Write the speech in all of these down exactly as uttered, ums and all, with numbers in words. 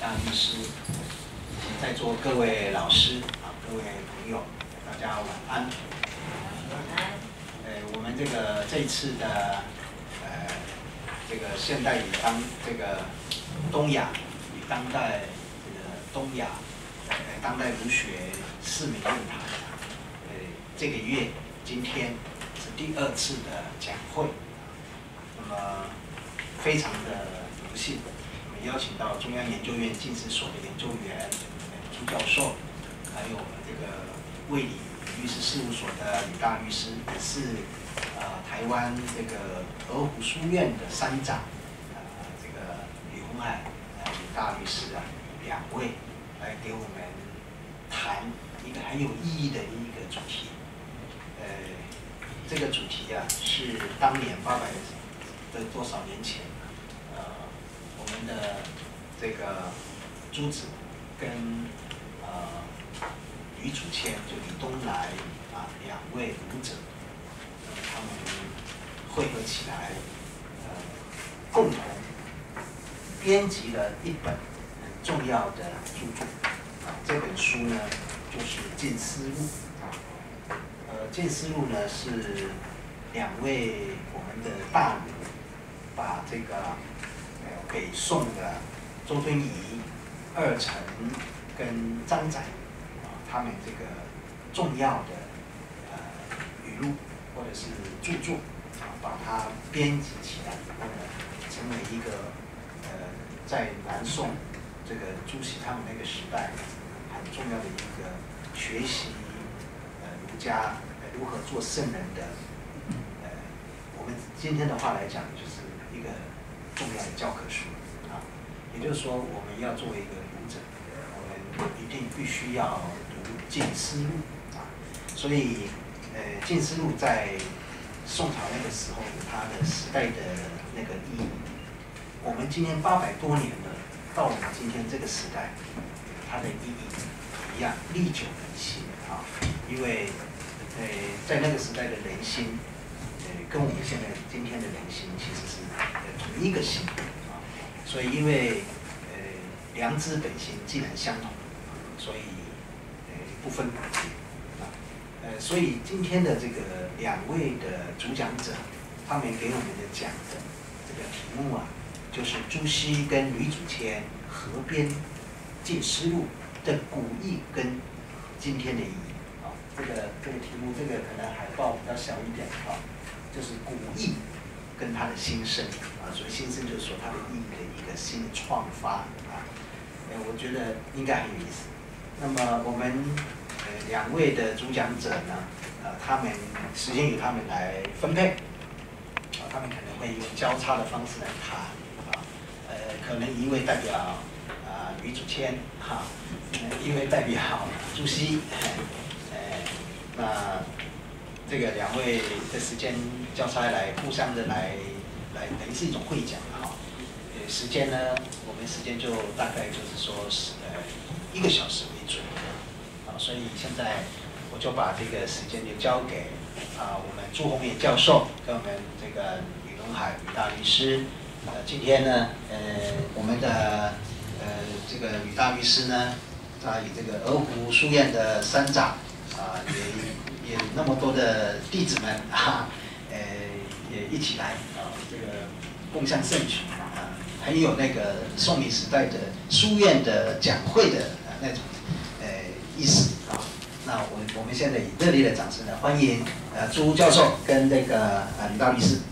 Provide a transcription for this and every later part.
大律师，以及在座各位老师啊，各位朋友，大家晚安。晚安。呃，我们这个这一次的呃这个现代与当这个东亚与当代这个东亚呃当代儒学四民论坛，呃这个月今天是第二次的讲会，那么非常的荣幸。 邀请到中央研究院近史所的研究员朱教授，还有我们这个卫理律师事务所的吕大律师，也是呃台湾这个鹅湖书院的山长，呃这个吕鸿海呃吕大律师啊，两位来给我们谈一个很有意义的一个主题。呃，这个主题啊是当年八百的多少年前。 我们的这个朱子跟呃吕祖谦，就李东来啊两位儒者，呃他们汇合起来，呃共同编辑了一本很重要的著作。啊，这本书呢就是《近思录》啊。呃，《近思录》呢是两位我们的大儒把这个。 北宋的周敦颐、二程跟张载啊，他们这个重要的呃语录或者是著作啊，把它编辑起来以后呢，成为一个呃在南宋这个朱熹他们那个时代很重要的一个学习呃儒家呃如何做圣人的呃，我们今天的话来讲就是一个。 重要的教科书啊，也就是说，我们要作为一个儒者，我们一定必须要读《近思录》啊。所以，呃，《近思录》在宋朝那个时候有它的时代的那个意义。我们今天八百多年了，到我们今天这个时代，它的意义一样历久弥新啊。因为，呃，在那个时代的人心。 跟我们现在今天的人心其实是呃同一个心啊，所以因为呃良知本心既然相同，所以呃不分国界啊，呃所以今天的这个两位的主讲者，他们给我们的讲的这个题目啊，就是朱熹跟吕祖谦合编《近思录》的古义跟今天的意义啊，这个这个题目这个可能海报比较小一点啊。 就是古意跟它的新生啊，所以新生就是说它的意义的一个新的创发啊，呃，我觉得应该很有意思。那么我们呃两位的主讲者呢，呃，他们时间由他们来分配，啊，他们可能会用交叉的方式来谈啊，呃，可能一位代表啊吕祖谦哈，呃，一位代表朱熹，呃，那。 这个两位的时间交叉来，互相的来来，等于是一种会讲哈。呃，时间呢，我们时间就大概就是说是呃一个小时为准。啊，所以现在我就把这个时间就交给啊我们朱鸿勉教授跟我们这个吕荣海吕大律师。呃，今天呢，呃，我们的呃这个吕大律师呢，他以这个鹅湖书院的山长啊也。 也那么多的弟子们啊，呃，也一起来啊，这个共襄盛举啊，很有那个宋明时代的书院的讲会的啊那种呃意思啊。那我我们现在以热烈的掌声来欢迎呃朱教授跟这个啊吕大律师。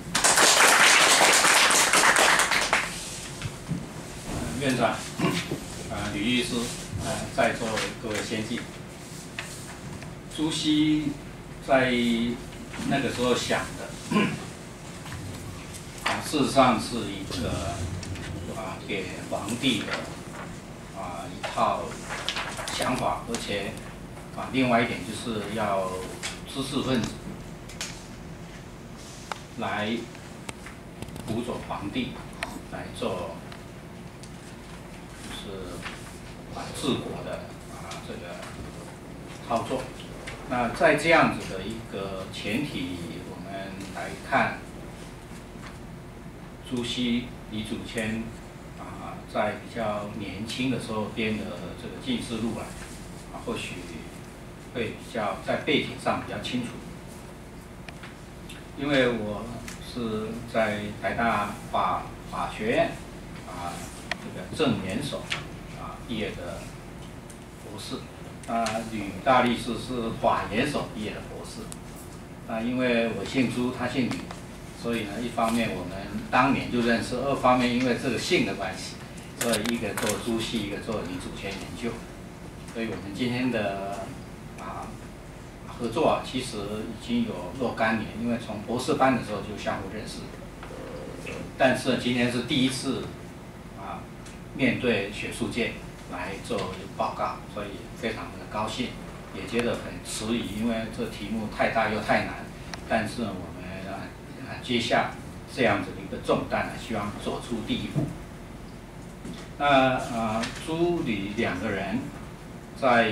院长，啊吕律师，啊在座各位先进，朱熹。 在那个时候想的，啊，事实上是一个啊给皇帝的啊一套想法，而且啊另外一点就是要知识分子来辅佐皇帝来做，就是啊治国的啊这个操作。 那在这样子的一个前提，我们来看朱熹、李祖谦啊在比较年轻的时候编的这个《近思录》啊，啊，或许会比较在背景上比较清楚。因为我是在台大法法学院啊这个正研所啊毕业的博士，啊吕大律师是法研所毕业的博士，啊因为我姓朱，他姓吕，所以呢一方面我们当年就认识，二方面因为这个姓的关系，所以一个做朱系，一个做李祖先研究，所以我们今天的啊。合作啊，其实已经有若干年，因为从博士班的时候就相互认识。但是今天是第一次啊，面对学术界来做报告，所以非常的高兴，也觉得很迟疑，因为这题目太大又太难。但是我们啊啊接下这样子的一个重担，希望走出第一步。那啊，朱吕两个人在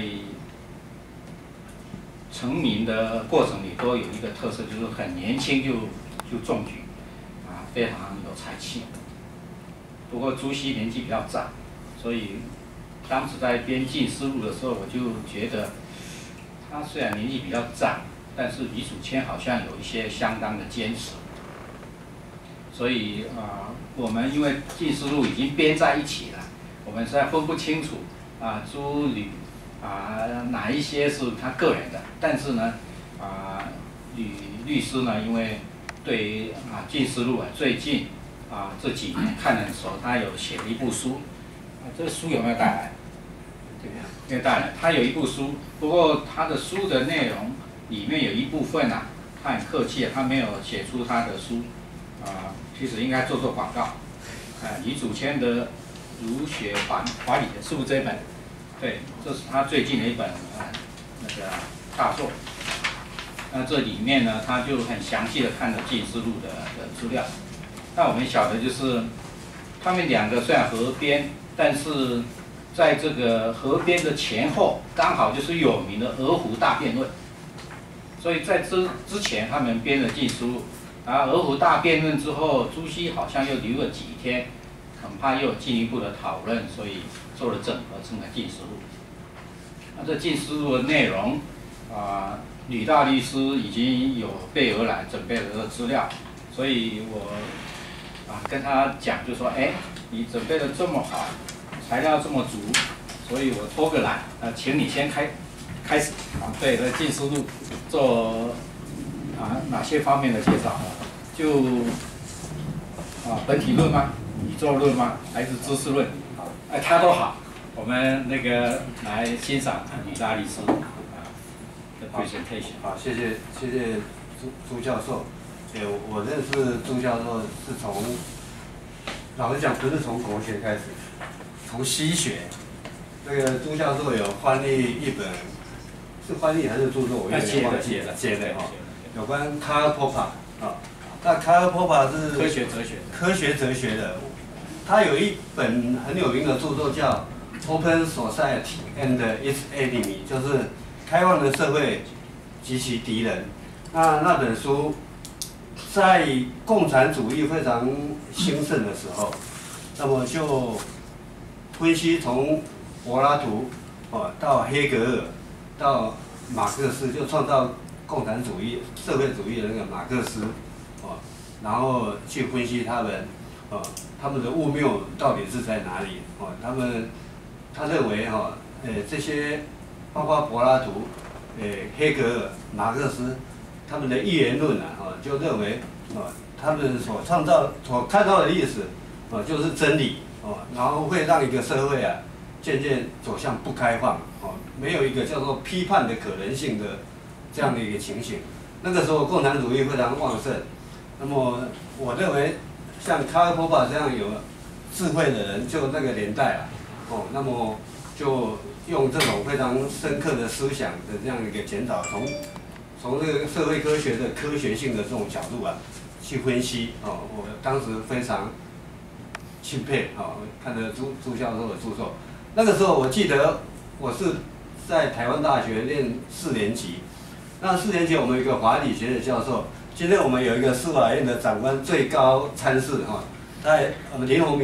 成名的过程里都有一个特色，就是很年轻就就中举，啊，非常有才气。不过朱熹年纪比较长，所以当时在编《近思录》的时候，我就觉得他虽然年纪比较长，但是李祖谦好像有一些相当的坚持。所以啊、呃，我们因为《近思录》已经编在一起了，我们实在分不清楚啊，朱吕。啊，哪一些是他个人的？但是呢，啊，吕律师呢，因为对啊《近思录》啊，最近啊这几年看的时候，他有写了一部书，啊，这个书有没有带来？对呀，没有带来。他有一部书，不过他的书的内容里面有一部分啊，他很客气，他没有写出他的书，啊，其实应该做做广告。啊，李祖谦的《儒学法法理》是不是这本？对，这是他最近的一本呃那个大作。那这里面呢，他就很详细的看了《近思录》的的资料。那我们晓得就是，他们两个虽然合编，但是在这个合编的前后，刚好就是有名的鹅湖大辩论。所以在之之前，他们编了《近思录》，啊，鹅湖大辩论之后，朱熹好像又留了几天，恐怕又有进一步的讨论，所以做了整合，成了《近思录》。那这《近思录》的内容，啊、呃，吕大律师已经有备而来，准备了这个资料，所以我啊跟他讲，就说，哎，你准备的这么好，材料这么足，所以我偷个懒，啊，请你先开开始啊，对这《近思录》做啊哪些方面的介绍？就啊本体论吗？宇宙论吗？还是知识论？哎，他都好。我们那个来欣赏吕大律师啊的 presentation。 好，谢谢谢谢朱朱教授。呃，我认识朱教授是从，老实讲不是从国学开始，从西学。那个朱教授有翻译一本，是翻译还是著作？我有点忘记了。写的哈，有关卡尔波帕啊。那卡尔波帕是科学哲学， 科学哲学的。他有一本很有名的著作叫《Open Society and Its Enemy》，就是开放的社会及其敌人。那那本书在共产主义非常兴盛的时候，那么就分析从柏拉图哦到黑格尔到马克思，就创造共产主义、社会主义的那个马克思哦，然后去分析他们哦。他们的误谬到底是在哪里？哦，他们他认为哈、哦，呃，这些包括柏拉图、呃黑格尔、马克思，他们的预言论啊，哦，就认为哦，他们所创造、所看到的历史，哦，就是真理，哦，然后会让一个社会啊，渐渐走向不开放，哦，没有一个叫做批判的可能性的这样的一个情形。那个时候共产主义非常旺盛，那么我认为。像卡尔波帕这样有智慧的人，就那个年代啊，哦，那么就用这种非常深刻的思想的这样一个检讨，从从这个社会科学的科学性的这种角度啊，去分析哦，我当时非常钦佩哦，看着朱朱教授的著作。那个时候我记得我是在台湾大学念四年级，那四年级我们有一个法理学的教授。今天我们有一个司法院的长官最高参事哈，在我们林鸿明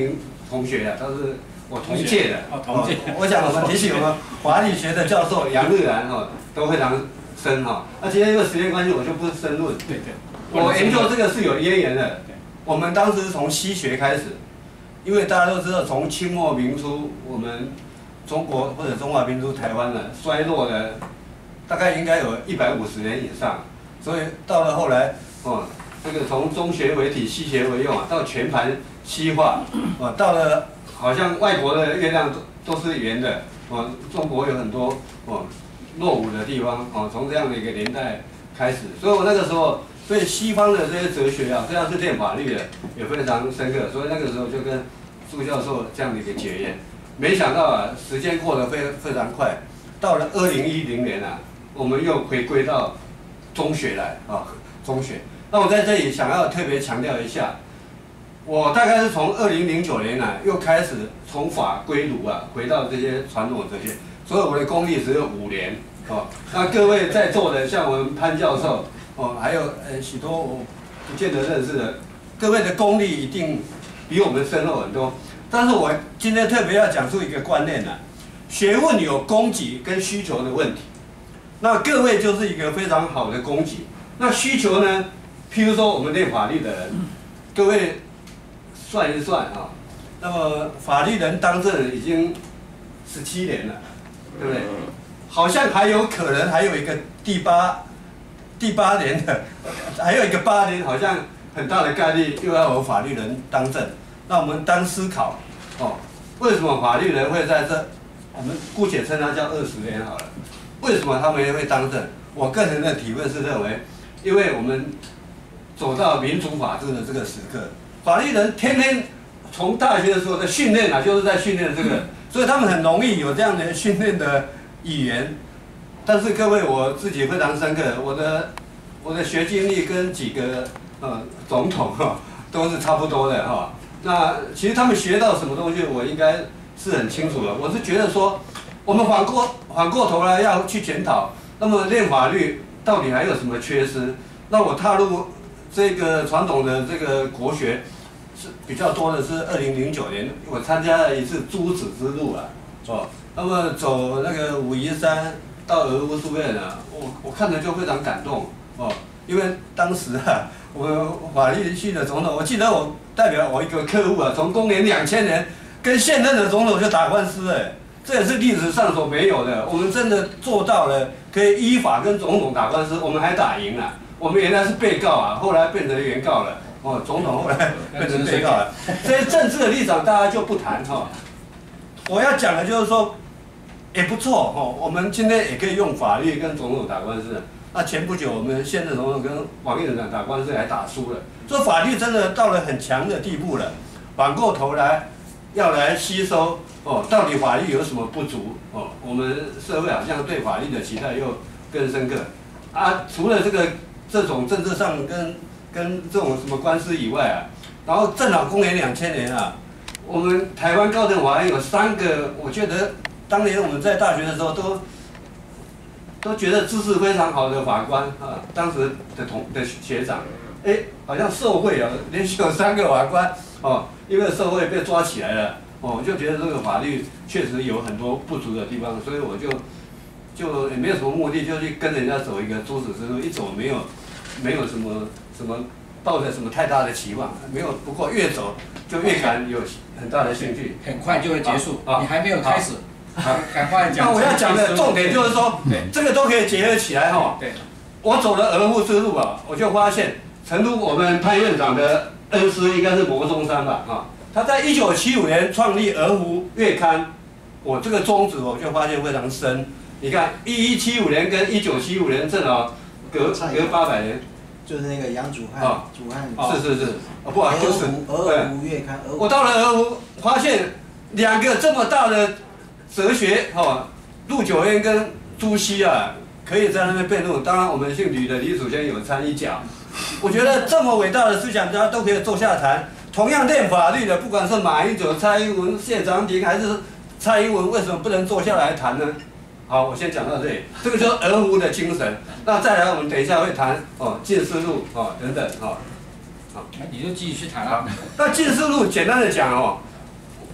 同学啊，都是我同届的。 哦，同届。 我想我们提醒我们法律学的教授杨日兰哈都非常深哈。那今天因为时间关系，我就不深论。 对对。 我研究这个是有渊源的。我们当时从西学开始，因为大家都知道，从清末民初，我们中国或者中华民族台湾呢衰落了，大概应该有一百五十年以上。所以到了后来，哦，这个从中学为体，西学为用啊，到全盘西化，哦，到了好像外国的月亮都都是圆的，哦，中国有很多哦落伍的地方，哦，从这样的一个年代开始，所以我那个时候。对西方的这些哲学啊，虽然是念法律的，也非常深刻。所以那个时候就跟朱教授这样的一个结缘。没想到啊，时间过得非非常快，到了二零一零年啊，我们又回归到中学来啊，中学。那我在这里想要特别强调一下，我大概是从二零零九年啊，又开始从法归儒啊，回到这些传统哲学，所以我的功力只有五年哦。那各位在座的，像我们潘教授。哦，还有呃许多我不见得认识的，各位的功力一定比我们深厚很多。但是我今天特别要讲述一个观念呢、啊，学问有供给跟需求的问题。那各位就是一个非常好的供给。那需求呢？譬如说我们念法律的人，各位算一算啊，那么法律人当证已经十七年了，对不对？好像还有可能还有一个第八。第八年的，还有一个八年，好像很大的概率又要有法律人当证。那我们当思考，哦，为什么法律人会在这？我们姑且称它叫二十年好了。为什么他们会当证？我个人的体会是认为，因为我们走到民主法治的这个时刻，法律人天天从大学的时候的训练啊，就是在训练这个，所以他们很容易有这样的训练的语言。但是各位，我自己非常深刻，我的我的学经历跟几个呃总统哈、哦、都是差不多的哈、哦。那其实他们学到什么东西，我应该是很清楚的。我是觉得说，我们反过反过头来要去检讨，那么练法律到底还有什么缺失？那我踏入这个传统的这个国学是比较多的是二零零九年，我参加了一次诸子之路啊，哦，那么走那个武夷山。到俄乌书院啊，我我看着就非常感动哦，因为当时啊，我们法律系的总统，我记得我代表我一个客户啊，从公元两千年跟现任的总统就打官司哎，这也是历史上所没有的。我们真的做到了，可以依法跟总统打官司，我们还打赢了。我们原来是被告啊，后来变成原告了。哦，总统后来变成被告了。这些政治的立场大家就不谈哈、哦。我要讲的就是说。也不错哦，我们今天也可以用法律跟总统打官司。那前不久我们现任总统跟王院长打官司还打输了，所以法律真的到了很强的地步了。反过头来要来吸收哦，到底法律有什么不足哦？我们社会好像对法律的期待又更深刻啊。除了这个这种政治上跟跟这种什么官司以外啊，然后正好公元两千年啊，我们台湾高等法院有三个，我觉得。当年我们在大学的时候都都觉得知识非常好的法官啊，当时的同的学长，哎，好像受贿啊，连续有三个法官哦，因为受贿被抓起来了，哦，我就觉得这个法律确实有很多不足的地方，所以我就就也没有什么目的，就去跟人家走一个诸子之路，一走没有没有什么什么抱着什么太大的期望，没有，不过越走就越感有很大的兴趣， 很快就会结束，你还没有开始。好，赶快讲。 那我要讲的重点就是说，这个都可以结合起来哈。 对。 我走了俄护之路啊，我就发现，诚如我们潘院长的恩师应该是牟宗三吧啊，他在一九七五年创立俄湖月刊，我这个宗旨我就发现非常深。你看，一一七五年跟一九七五年正好隔隔八百年。 就是那个杨祖汉，祖汉。 是是是，不好意思。 俄湖月刊。 我到了俄湖，发现两个这么大的。哲学哈，陆九渊跟朱熹啊，可以在那边辩论。当然，我们姓吕的李祖先有参一脚。我觉得这么伟大的思想家都可以坐下谈。同样练法律的，不管是马英九、蔡英文、谢长廷，还是蔡英文，为什么不能坐下来谈呢？好，我先讲到这里。这个就是俄湖的精神。那再来，我们等一下会谈哦，进士路哦等等哦。 好，你就继续去谈啊。 那进士路简单的讲哦。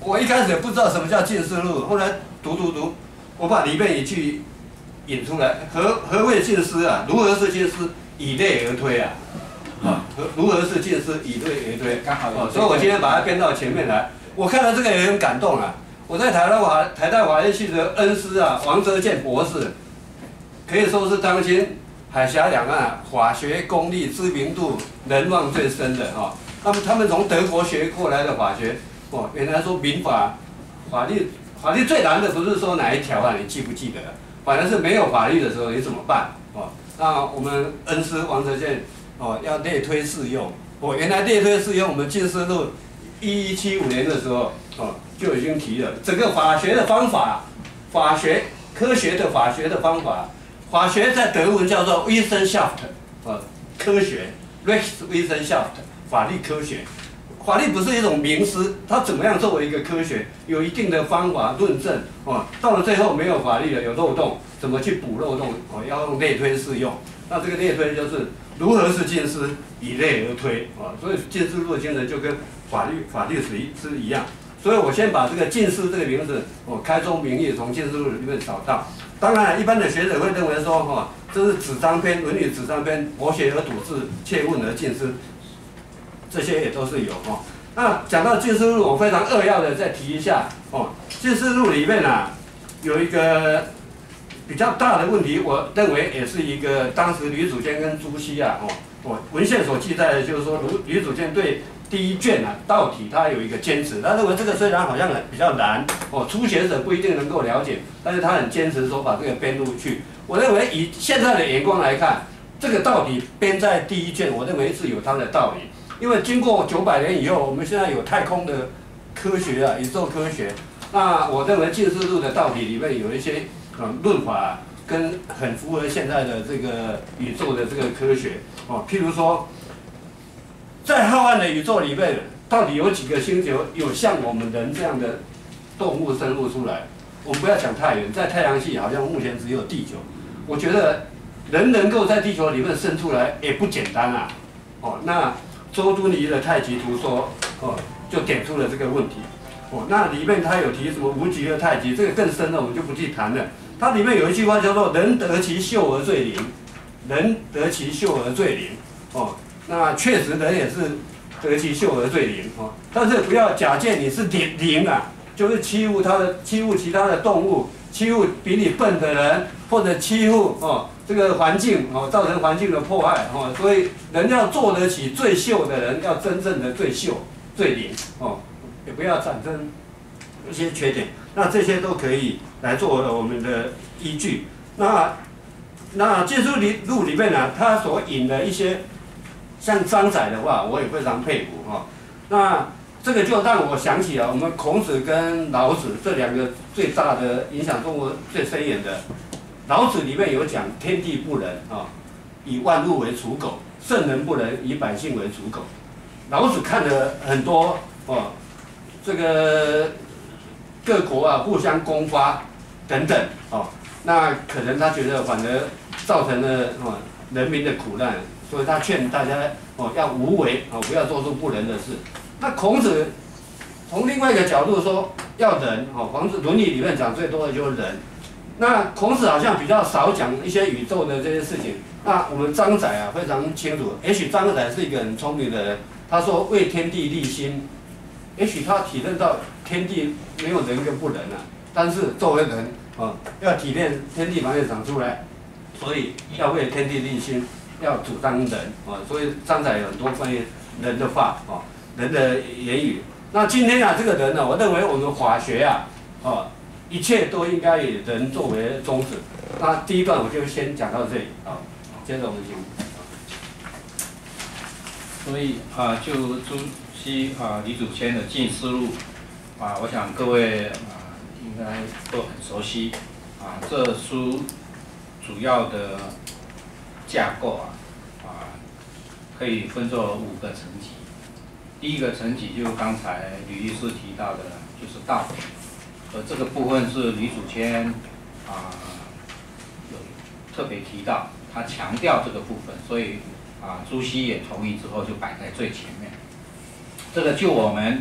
我一开始也不知道什么叫近似录，后来读读读，我把里面一句引出来，何何谓近似啊？如何是近似？以类而推啊，啊，如何是近似？以类而推， 刚好有、 哦，所以我今天把它编到前面来。我看到这个也很感动啊！我在台大法台大法律系的恩师啊，王泽健博士，可以说是当今海峡两岸、啊、法学功力知名度人望最深的哈、哦。他们他们从德国学过来的法学，哦，原来说民法法律法律最难的不是说哪一条啊，你记不记得？反而是没有法律的时候你怎么办？哦，那我们恩师王泽健哦要类推适用，哦，原来类推适用我们近似录一一七五年的时候哦就已经提了，整个法学的方法，法学科学的法学的方法，法学在德文叫做 Wissenschaft， 呃，科学 Rechtswissenschaft， 法律科学。法律不是一种名词，它怎么样作为一个科学，有一定的方法论证哦。到了最后没有法律了，有漏洞，怎么去补漏洞？哦，要用类推适用。那这个类推就是如何是近似，以类而推啊。所以近似录的精神就跟法律法律史是一样。所以我先把这个近似这个名字，哦，开宗明义从近似录里面找到。当然，一般的学者会认为说，哈、哦，这是纸张篇，《论语》纸张篇，博学而笃志，切问而近似。这些也都是有哦。那讲到近似录，我非常扼要的再提一下哦。近似录里面啊，有一个比较大的问题，我认为也是一个当时吕祖坚跟朱熹啊，哦，哦文献所记载的，就是说吕吕祖坚对第一卷啊道体他有一个坚持，他认为这个虽然好像比较难哦，初学者不一定能够了解，但是他很坚持说把这个编入去。我认为以现在的眼光来看，这个道体编在第一卷，我认为是有它的道理。因为经过九百年以后，我们现在有太空的科学啊，宇宙科学。那我认为近似录的道理里面有一些嗯论法、啊，跟很符合现在的这个宇宙的这个科学哦。譬如说，在浩瀚的宇宙里面，到底有几个星球有像我们人这样的动物生物出来？我们不要讲太远，在太阳系好像目前只有地球。我觉得人能够在地球里面生出来也不简单啊。哦，那。周敦颐的太极图说，哦，就点出了这个问题。哦，那里面他有提什么无极和太极，这个更深了，我们就不去谈了。它里面有一句话叫做“人得其秀而最灵”，人得其秀而最灵。哦，那确实人也是得其秀而最灵。哦，但是不要假借你是灵灵啊，就是欺负他的欺负其他的动物，欺负比你笨的人，或者欺负哦。这个环境哦，造成环境的迫害哦，所以人要做得起最秀的人，要真正的最秀、最灵哦，也不要产生一些缺点。那这些都可以来作为我们的依据。那那近似录里面呢，他所引的一些像张载的话，我也非常佩服哈、哦。那这个就让我想起了我们孔子跟老子这两个最大的影响中国最深远的。老子里面有讲天地不仁啊，以万物为刍狗；圣人不仁，以百姓为刍狗。老子看了很多哦，这个各国啊互相攻伐等等哦，那可能他觉得反而造成了哦人民的苦难，所以他劝大家哦要无为哦，不要做出不仁的事。那孔子从另外一个角度说要仁哦，孔子《论语》里面讲最多的就是仁。那孔子好像比较少讲一些宇宙的这些事情。那我们张载啊非常清楚，也许张载是一个很聪明的人，他说为天地立心，也许他体认到天地没有人跟不仁啊，但是作为人啊，要体谅天地蛮也长出来，所以要为天地立心，要主张仁啊。所以张载有很多关于人的话啊，人的言语。那今天啊这个人呢、啊，我认为我们法学啊，啊。一切都应该以人作为宗旨。那第一段我就先讲到这里啊，接着我们请。 所以啊，就朱熹啊、吕祖谦的《近似录》啊，我想各位啊应该都很熟悉啊。这书主要的架构啊啊，可以分作五个层级。第一个层级就是刚才吕律师提到的，就是道体。而这个部分是吕祖谦啊有特别提到，他强调这个部分，所以啊朱熹也同意之后就摆在最前面。这个就我们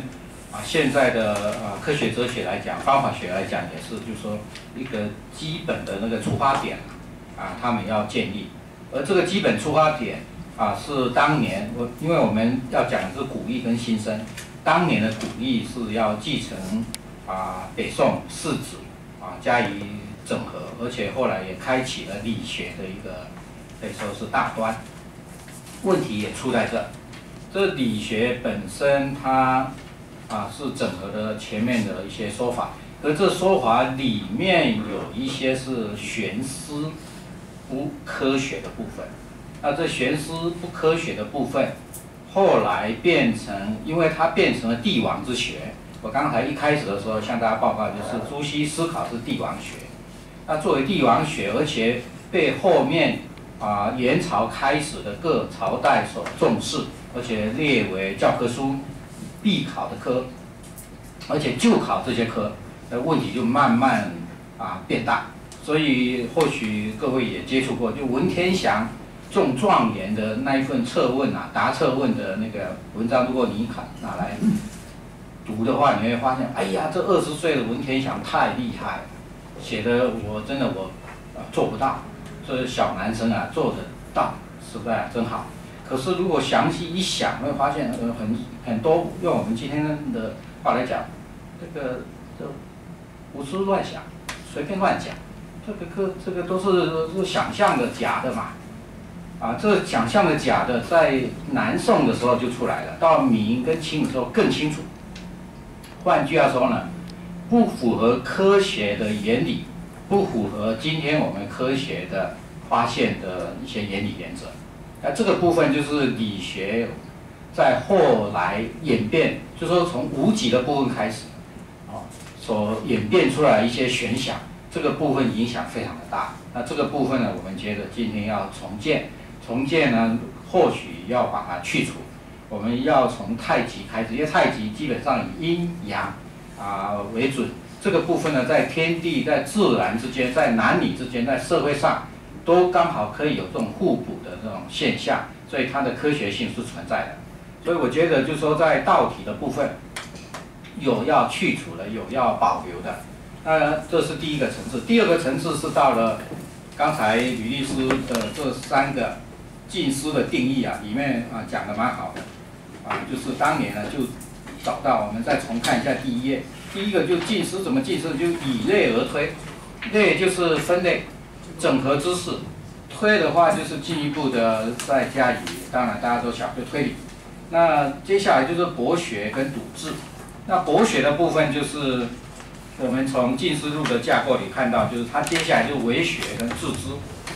啊，现在的呃科学哲学来讲，方法学来讲也是，就是说一个基本的那个出发点啊，他们要建立。而这个基本出发点啊，是当年我因为我们要讲的是古义跟新生，当年的古义是要继承啊北宋士子啊加以整合，而且后来也开启了理学的一个可以说是大端。问题也出在这，这理学本身它啊是整合的前面的一些说法，可这说法里面有一些是玄思不科学的部分。那这玄思不科学的部分，后来变成，因为它变成了帝王之学。我刚才一开始的时候向大家报告，就是朱熹思考是帝王学。那作为帝王学，而且被后面啊元朝开始的各朝代所重视，而且列为教科书必考的科，而且就考这些科，的问题就慢慢啊变大。所以或许各位也接触过，就文天祥中状元的那一份测问啊，答测问的那个文章，如果你看拿来读的话，你会发现，哎呀，这二十岁的文天祥太厉害了，写的我真的我啊做不到，这小男生啊做得到，实在真好。可是如果详细一想，会发现呃很很多用我们今天的话来讲，这个这胡思乱想，随便乱讲。这个课，这个都是是想象的假的嘛，啊，这想象的假的，在南宋的时候就出来了，到明跟清的时候更清楚。换句话说呢，不符合科学的原理，不符合今天我们科学的发现的一些原理原则。那这个部分就是理学在后来演变，就说从无极的部分开始，啊，所演变出来一些玄想。这个部分影响非常的大，那这个部分呢，我们觉得今天要重建，重建呢，或许要把它去除。我们要从太极开始，因为太极基本上以阴阳啊为准。这个部分呢，在天地、在自然之间、在男女之间、在社会上，都刚好可以有这种互补的这种现象，所以它的科学性是存在的。所以我觉得，就是说在道体的部分，有要去除的，有要保留的。那这是第一个层次，第二个层次是到了刚才吕律师的这三个近思的定义啊，里面啊讲的蛮好的，啊，就是当年呢就找到，我们再重看一下第一页，第一个就近思怎么近思，就以类而推，类就是分类，整合知识，推的话就是进一步的再加以，当然大家都晓得推理，那接下来就是博学跟笃志，那博学的部分就是。我们从近思路的架构里看到，就是它接下来就为学跟致知，